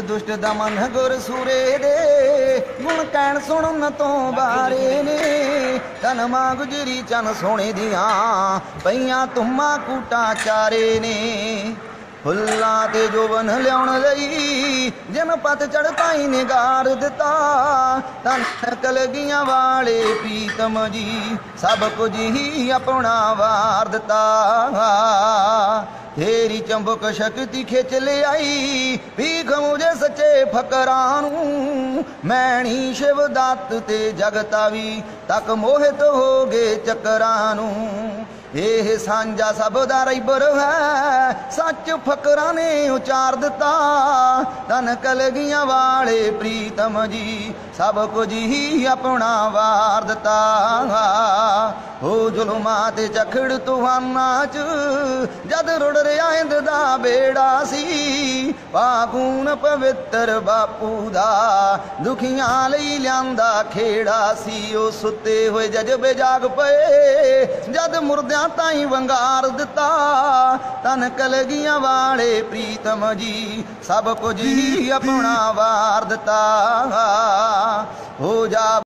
दुष्ट दमन गुर सूरे दे गुण कैन सुनन तो बारे ने तन मां गुजरी चन सोने दियां पईयां तुमा कूटा चारे ने फुल्लां ते जोवन लियाउण लई जिन पत चढ़ताई ने गार दिता तन कलगियां वाले प्रीतम जी सब कुछ ही अपना वार दिता तेरी चंबक शक्ति खिच ले आई भीख मुझे सच्चे फकरानू मैणी शिव दत्त ते जगतावी तक मोहित हो गए चकरानू ਇਹ ਸਾਂਝਾ ਸਭ ਦਾ ਰੈਬਰ ਹੈ ਸੱਚ ਫਕਰਾਂ ਨੇ ਉਚਾਰ ਦਿੱਤਾ ਤਨ ਕਲਗੀਆਂ ਵਾਲੇ ਪ੍ਰੀਤਮ ਜੀ ਸਭ ਕੁਝ ਹੀ ਆਪਣਾ ਵਾਰ ਦਿੱਤਾ ਹੋ ਜ਼ੁਲਮਾਂ ਤੇ ਝਖੜ ਤੂਫਾਨਾਂ ਚ ਜਦ ਰੁੜ ਰਿਹਾ ਇੰਦ ਦਾ ਬੇੜਾ ਸੀ ਪਾਖੂਨ ਪਵਿੱਤਰ ਬਾਪੂ ਦਾ ਦੁਖੀਆਂ ਲਈ ਲਿਆਂਦਾ ਖੇੜਾ ਸੀ ਉਹ ਸੁੱਤੇ ਹੋਏ ਜਜ਼ਬੇ ਜਾਗ ਪਏ ਜਦ ਮੁਰਦਿਆਂ ताई वंगार दिता तन कलगियां वाले प्रीतम जी सब कुछ ही अपना वार दिता हो जा